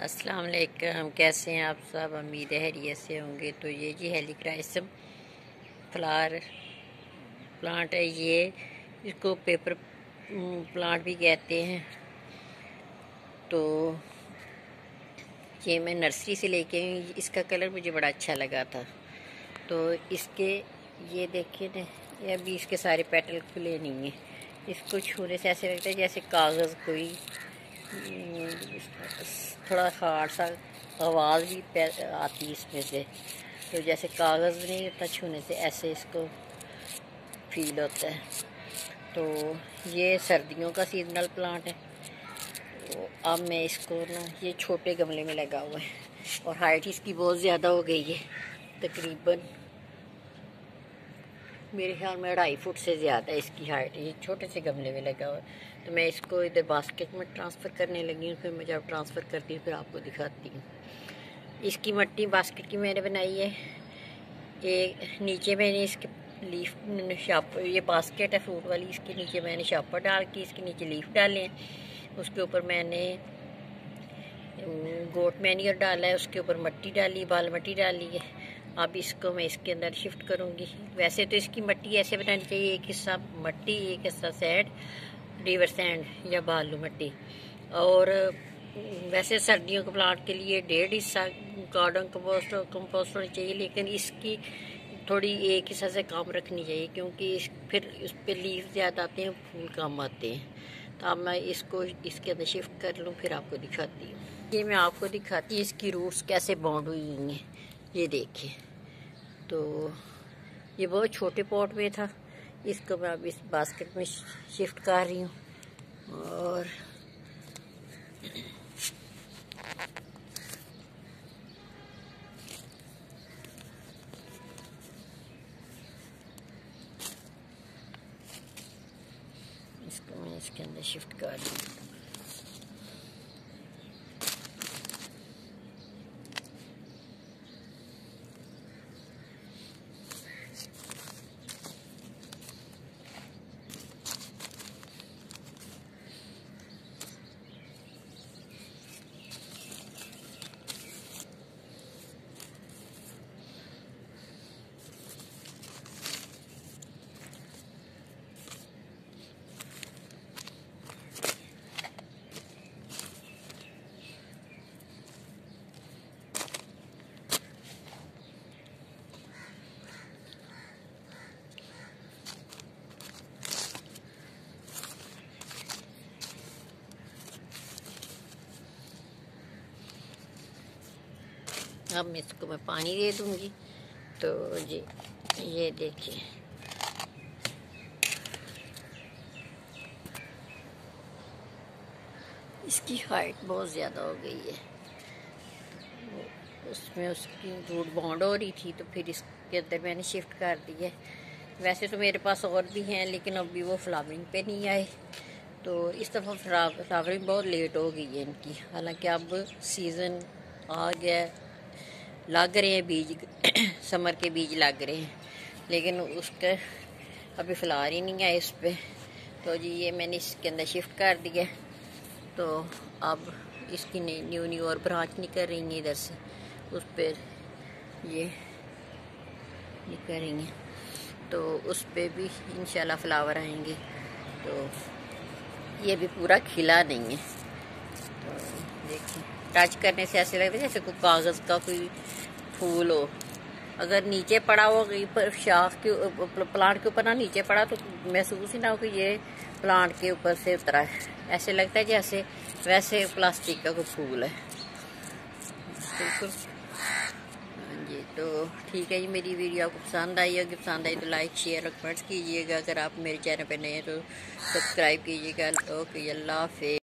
अस्सलाम वालेकुम, कैसे हैं आप सब। उम्मीद है खैरियत से होंगे। तो ये जी हेलिक्राइसम फ्लावर प्लांट है। ये इसको पेपर प्लांट भी कहते हैं। तो ये मैं नर्सरी से लेके आई। इसका कलर मुझे बड़ा अच्छा लगा था। तो इसके ये देखिए ना, ये अभी इसके सारे पेटल खुले नहीं हैं। इसको छूने से ऐसे लगता है जैसे कागज़ कोई थोड़ा हार्ड सा आवाज़ भी आती है इसमें से। तो जैसे कागज़ नहीं होता छूने से, ऐसे इसको फील होता है। तो ये सर्दियों का सीजनल प्लांट है। तो अब मैं इसको ना, ये छोटे गमले में लगा हुआ है और हाइट इसकी बहुत ज़्यादा हो गई है। तकरीबन मेरे ख्याल में 2.5 फुट से ज़्यादा है इसकी हाइट। ये छोटे से गमले में लगा हुआ है। तो मैं इसको इधर बास्केट में ट्रांसफ़र करने लगी हूँ। फिर मैं जब ट्रांसफ़र करती हूँ फिर आपको दिखाती हूँ। इसकी मट्टी बास्केट की मैंने बनाई है। एक नीचे मैंने इसके लीफ शापर, ये बास्केट है फ्रूट वाली, इसके नीचे मैंने शापर डाल के इसके नीचे लीफ डाले हैं। उसके ऊपर मैंने गोट मैन्योर डाला है। उसके ऊपर मट्टी डाली, बाल मट्टी डाली है। अब इसको मैं इसके अंदर शिफ्ट करूँगी। वैसे तो इसकी मट्टी ऐसे बनानी चाहिए, एक हिस्सा मट्टी एक हिस्सा सैंड, रिवर सैंड या बालू मट्टी। और वैसे सर्दियों के प्लांट के लिए 1.5 हिस्सा गार्डन कंपोस्ट होनी चाहिए, लेकिन इसकी थोड़ी एक हिस्सा से कम रखनी चाहिए, क्योंकि फिर उस पर लीफ ज़्यादा आते हैं, फूल कम आते हैं। तो अब मैं इसको इसके अंदर शिफ्ट कर लूँ, फिर आपको दिखाती हूँ। ये मैं आपको दिखाती हूँ इसकी रूट्स कैसे बाउंड हुई हैं। ये देखिए। तो ये बहुत छोटे पॉट में था, इसको मैं अब इस बास्केट में शिफ्ट कर रही हूँ। और इसको मैं इसके अंदर शिफ्ट कर रही हूँ। अब इसको मैं पानी दे दूंगी। तो ये देखिए, इसकी हाइट बहुत ज़्यादा हो गई है। उसमें उसकी रूट बाउंड हो रही थी, तो फिर इसके अंदर मैंने शिफ्ट कर दी है। वैसे तो मेरे पास और भी हैं, लेकिन अभी वो फ्लावरिंग पे नहीं आए। तो इस दफ़ा फ्लावरिंग बहुत लेट हो गई है इनकी। हालांकि अब सीज़न आ गया, लग रहे हैं बीज समर के बीज लग रहे हैं, लेकिन उसका अभी फ्लावर ही नहीं आए इस पर। तो जी ये मैंने इसके अंदर शिफ्ट कर दिया। तो अब इसकी न्यू और ब्रांच निकल रही है इधर से, उस पर ये निकल रही हैं। तो उस पर भी इंशाल्लाह फ्लावर आएंगे। तो ये भी पूरा खिला नहीं है। तो देखिए, टच करने से ऐसे लगता है जैसे कोई कागज़ का कोई फूल हो। अगर नीचे पड़ा हो, शाख के प्लांट के ऊपर ना नीचे पड़ा, तो महसूस ही ना हो कि ये प्लांट के ऊपर से उतरा है। ऐसे लगता है जैसे वैसे प्लास्टिक का कोई फूल है। बिल्कुल। जी तो ठीक है जी, मेरी वीडियो आपको पसंद आई होगी। पसंद आई तो लाइक शेयर और कमेंट्स कीजिएगा। अगर आप मेरे चैनल पर नए हैं तो सब्सक्राइब कीजिएगा। ओके, अल्लाह हाफ़िज़।